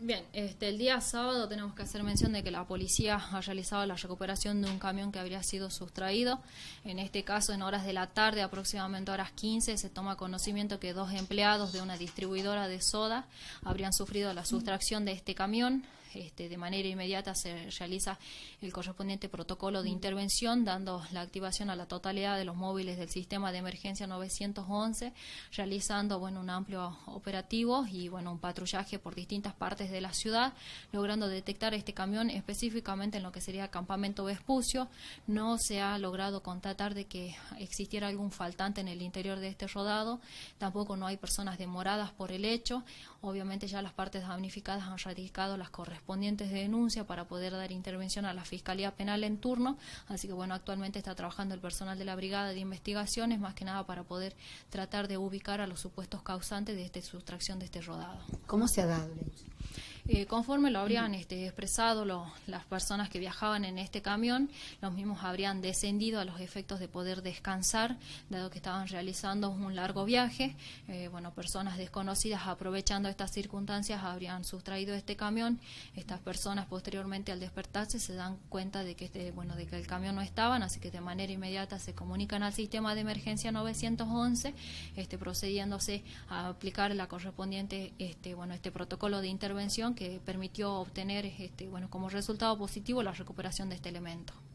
Bien, el día sábado tenemos que hacer mención de que la policía ha realizado la recuperación de un camión que habría sido sustraído. En este caso, en horas de la tarde, aproximadamente horas 15, se toma conocimiento que 2 empleados de una distribuidora de soda habrían sufrido la sustracción de este camión. De manera inmediata se realiza el correspondiente protocolo de intervención, dando la activación a la totalidad de los móviles del sistema de emergencia 911, realizando un amplio operativo y un patrullaje por distintas partes de la ciudad, logrando detectar este camión específicamente en lo que sería Campamento Vespucio. No se ha logrado constatar de que existiera algún faltante en el interior de este rodado, tampoco no hay personas demoradas por el hecho. Obviamente ya las partes damnificadas han radicado las correspondientes denuncias para poder dar intervención a la Fiscalía Penal en turno, así que actualmente está trabajando el personal de la Brigada de Investigaciones, más que nada para poder tratar de ubicar a los supuestos causantes de esta sustracción de este rodado. ¿Cómo se ha dado el hecho? Conforme lo habrían expresado las personas que viajaban en este camión, los mismos habrían descendido a los efectos de poder descansar, dado que estaban realizando un largo viaje. Personas desconocidas, aprovechando estas circunstancias, habrían sustraído este camión. Estas personas posteriormente, al despertarse, se dan cuenta de que de que el camión no estaban, así que de manera inmediata se comunican al sistema de emergencia 911, procediéndose a aplicar la correspondiente este protocolo de intervención que permitió obtener como resultado positivo la recuperación de este elemento.